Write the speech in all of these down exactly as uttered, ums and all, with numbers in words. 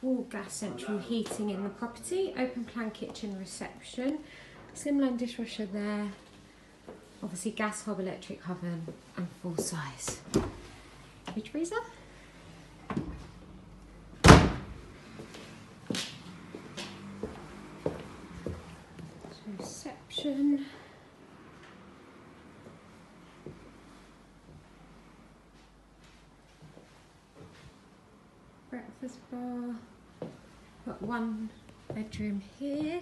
all gas central heating in the property, open plan kitchen reception, slimline dishwasher there, obviously gas hob, electric oven and full size fridge freezer. Reception. Breakfast bar. Got one bedroom here.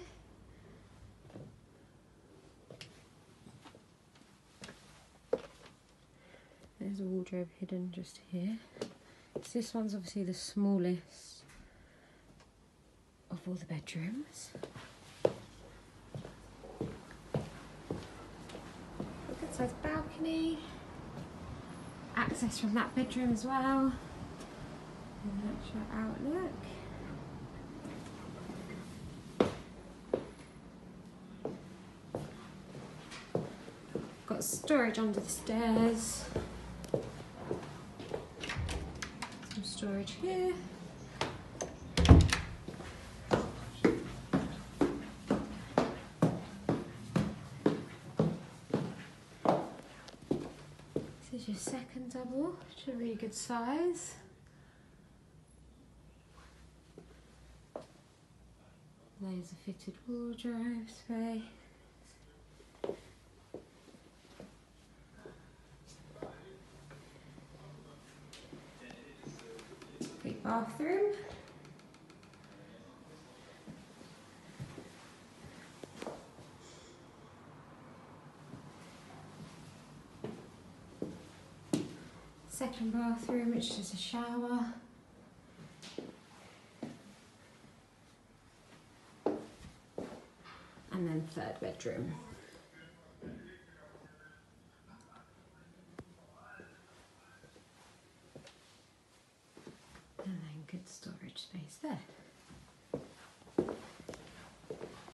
There's a wardrobe hidden just here. So this one's obviously the smallest of all the bedrooms. Good sized balcony. Access from that bedroom as well. And that's your outlook. Got storage under the stairs. Some storage here. This is your second double, which is a really good size. There's a fitted wardrobe space. Big bathroom. Second bathroom, which is a shower. And then third bedroom. And then good storage space there.